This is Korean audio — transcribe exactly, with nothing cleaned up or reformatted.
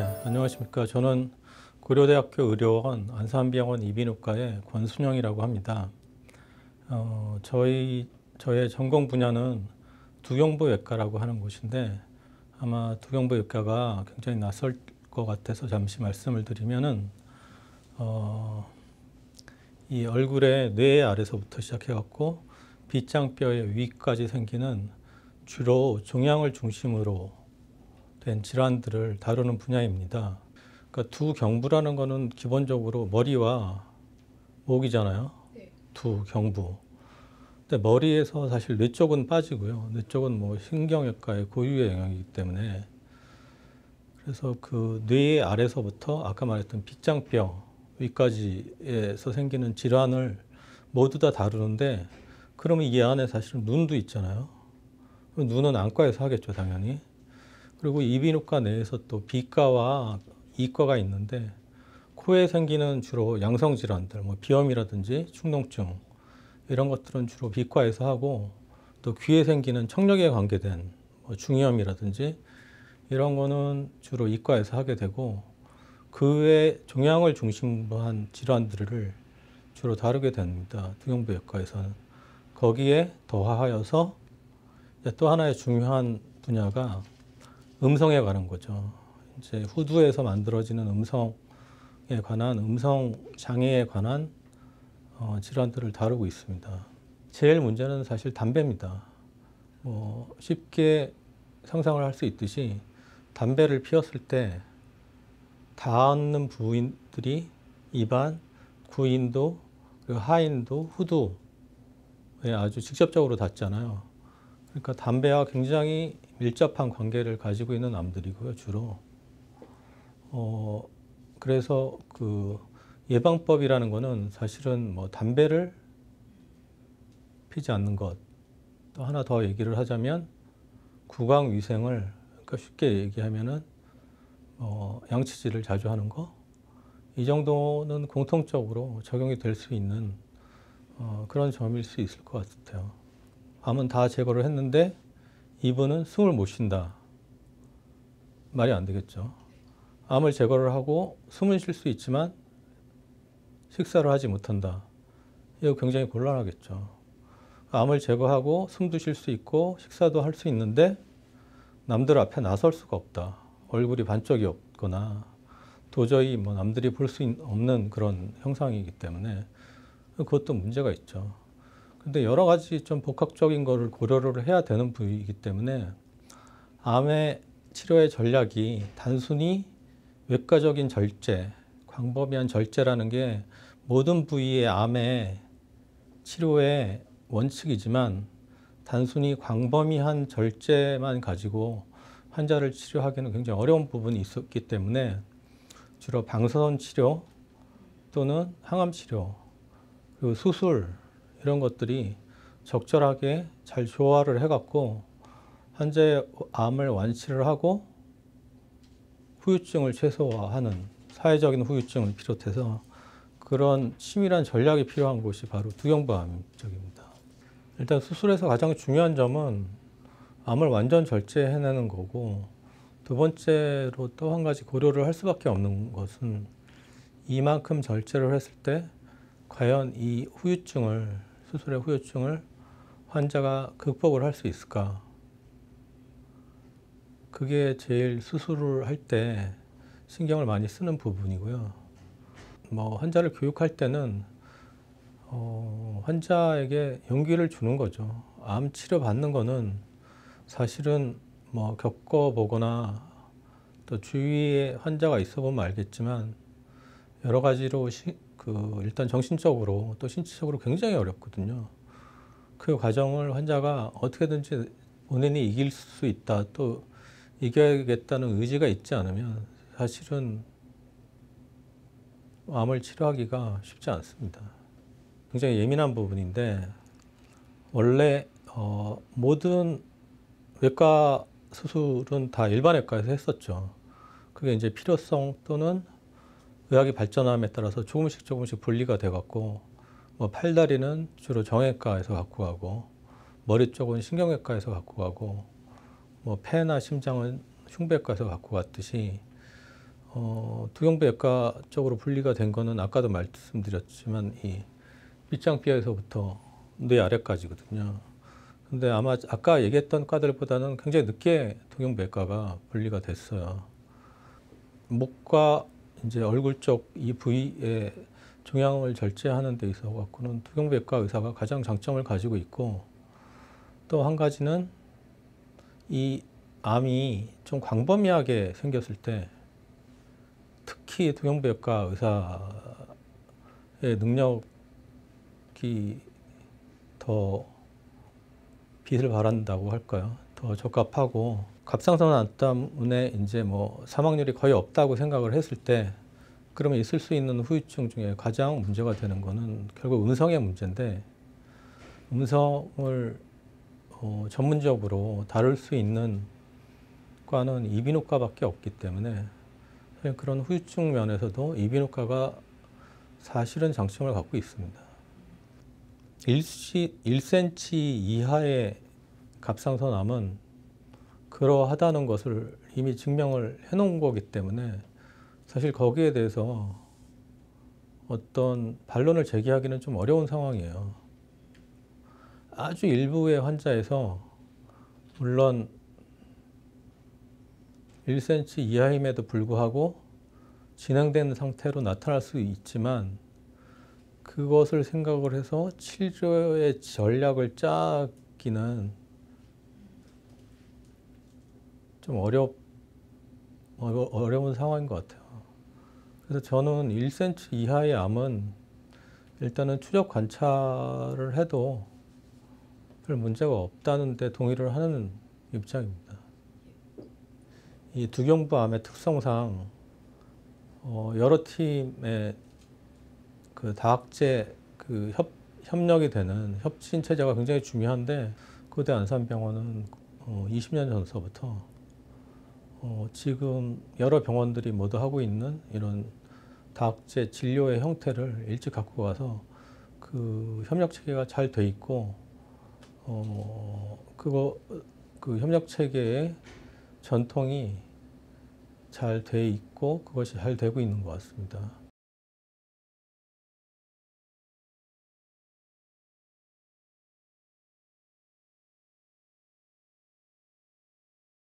안녕하십니까. 저는 고려대학교 의료원 안산병원 이비인후과의 권순영이라고 합니다. 어, 저희, 저의 전공 분야는 두경부외과라고 하는 곳인데, 아마 두경부외과가 굉장히 낯설 것 같아서 잠시 말씀을 드리면은, 어, 이 얼굴의 뇌 아래서부터 시작해갖고 빗장뼈의 위까지 생기는 주로 종양을 중심으로 된 질환들을 다루는 분야입니다. 그러니까 두경부라는 거는 기본적으로 머리와 목이잖아요. 네. 두경부. 근데 머리에서 사실 뇌 쪽은 빠지고요. 뇌 쪽은 뭐 신경외과의 고유의 영역이기 때문에, 그래서 그 뇌 아래서부터 아까 말했던 빗장뼈 위까지에서 생기는 질환을 모두 다 다루는데, 그러면 이 안에 사실은 눈도 있잖아요. 눈은 안과에서 하겠죠, 당연히. 그리고 이비인후과 내에서 또 비과와 이과가 있는데, 코에 생기는 주로 양성 질환들, 뭐 비염이라든지 축농증 이런 것들은 주로 비과에서 하고, 또 귀에 생기는 청력에 관계된 뭐 중이염이라든지 이런 거는 주로 이과에서 하게 되고, 그 외 종양을 중심으로 한 질환들을 주로 다루게 됩니다. 두경부외과에서는. 거기에 더하여서 또 하나의 중요한 분야가 음성에 관한 거죠. 이제 후두에서 만들어지는 음성에 관한, 음성 장애에 관한 어, 질환들을 다루고 있습니다. 제일 문제는 사실 담배입니다. 뭐 쉽게 상상을 할 수 있듯이 담배를 피웠을 때 닿는 부위들이 입안, 구인도, 그리고 하인도, 후두에 아주 직접적으로 닿잖아요. 그러니까 담배와 굉장히 밀접한 관계를 가지고 있는 암들이고요, 주로. 어, 그래서 그 예방법이라는 거는 사실은 뭐 담배를 피지 않는 것. 또 하나 더 얘기를 하자면 구강위생을, 그러니까 쉽게 얘기하면은 어, 양치질을 자주 하는 거. 이 정도는 공통적으로 적용이 될 수 있는 어, 그런 점일 수 있을 것 같아요. 암은 다 제거를 했는데 이분은 숨을 못 쉰다. 말이 안 되겠죠. 암을 제거를 하고 숨은 쉴 수 있지만 식사를 하지 못한다. 이거 굉장히 곤란하겠죠. 암을 제거하고 숨도 쉴 수 있고 식사도 할 수 있는데 남들 앞에 나설 수가 없다. 얼굴이 반쪽이 없거나 도저히 뭐 남들이 볼 수 없는 그런 형상이기 때문에 그것도 문제가 있죠. 근데 여러 가지 좀 복합적인 거를 고려를 해야 되는 부위이기 때문에 암의 치료의 전략이 단순히 외과적인 절제, 광범위한 절제라는 게 모든 부위의 암의 치료의 원칙이지만, 단순히 광범위한 절제만 가지고 환자를 치료하기는 굉장히 어려운 부분이 있었기 때문에 주로 방사선 치료 또는 항암 치료, 그리고 수술 이런 것들이 적절하게 잘 조화를 해갖고 환자의 암을 완치를 하고 후유증을 최소화하는, 사회적인 후유증을 비롯해서 그런 치밀한 전략이 필요한 곳이 바로 두경부암 쪽입니다. 일단 수술에서 가장 중요한 점은 암을 완전 절제해내는 거고, 두 번째로 또 한 가지 고려를 할 수밖에 없는 것은 이만큼 절제를 했을 때 과연 이 후유증을, 수술의 후유증을 환자가 극복을 할 수 있을까? 그게 제일 수술을 할 때 신경을 많이 쓰는 부분이고요. 뭐 환자를 교육할 때는 어, 환자에게 용기를 주는 거죠. 암 치료 받는 거는 사실은 뭐 겪어보거나 또 주위에 환자가 있어 보면 알겠지만 여러 가지로 시, 그 일단 정신적으로 또 신체적으로 굉장히 어렵거든요. 그 과정을 환자가 어떻게든지 본인이 이길 수 있다, 또 이겨야겠다는 의지가 있지 않으면 사실은 암을 치료하기가 쉽지 않습니다. 굉장히 예민한 부분인데, 원래 어, 모든 외과 수술은 다 일반외과에서 했었죠. 그게 이제 필요성 또는 의학이 발전함에 따라서 조금씩 조금씩 분리가 돼갖고, 뭐 팔다리는 주로 정형외과에서 갖고 가고, 머리 쪽은 신경외과에서 갖고 가고, 뭐 폐나 심장은 흉부외과에서 갖고 갔듯이 어, 두경부외과 쪽으로 분리가 된 거는 아까도 말씀드렸지만 이 밑장뼈에서부터 뇌 아래까지거든요. 근데 아마 아까 얘기했던 과들보다는 굉장히 늦게 두경부외과가 분리가 됐어요. 목과 이제 얼굴 쪽 이 부위에 종양을 절제하는 데 있어 갖고는 두경부외과 의사가 가장 장점을 가지고 있고, 또 한 가지는 이 암이 좀 광범위하게 생겼을 때 특히 두경부외과 의사의 능력이 더 빛을 발한다고 할까요? 더 적합하고, 갑상선 암 때문에 이제 뭐 사망률이 거의 없다고 생각을 했을 때, 그러면 있을 수 있는 후유증 중에 가장 문제가 되는 거는 결국 음성의 문제인데, 음성을 어, 전문적으로 다룰 수 있는 과는 이비인후과밖에 없기 때문에 그런 후유증 면에서도 이비인후과가 사실은 장점을 갖고 있습니다. 일 센티미터 이하의 갑상선 암은 그러하다는 것을 이미 증명을 해놓은 거기 때문에 사실 거기에 대해서 어떤 반론을 제기하기는 좀 어려운 상황이에요. 아주 일부의 환자에서, 물론 일 센티미터 이하임에도 불구하고 진행된 상태로 나타날 수 있지만, 그것을 생각을 해서 치료의 전략을 짜기는 좀 어렵, 어려운 상황인 것 같아요. 그래서 저는 일 센티미터 이하의 암은 일단은 추적 관찰을 해도 별 문제가 없다는 데 동의를 하는 입장입니다. 이 두경부암의 특성상 어, 여러 팀의 그 다학제 그 협, 협력이 되는 협진 체제가 굉장히 중요한데, 고대 안산병원은 어, 이십 년 전서부터 어, 지금 여러 병원들이 모두 하고 있는 이런 다학제 진료의 형태를 일찍 갖고 가서 그 협력 체계가 잘 돼 있고, 어, 그거 그 협력 체계의 전통이 잘 돼 있고 그것이 잘 되고 있는 것 같습니다.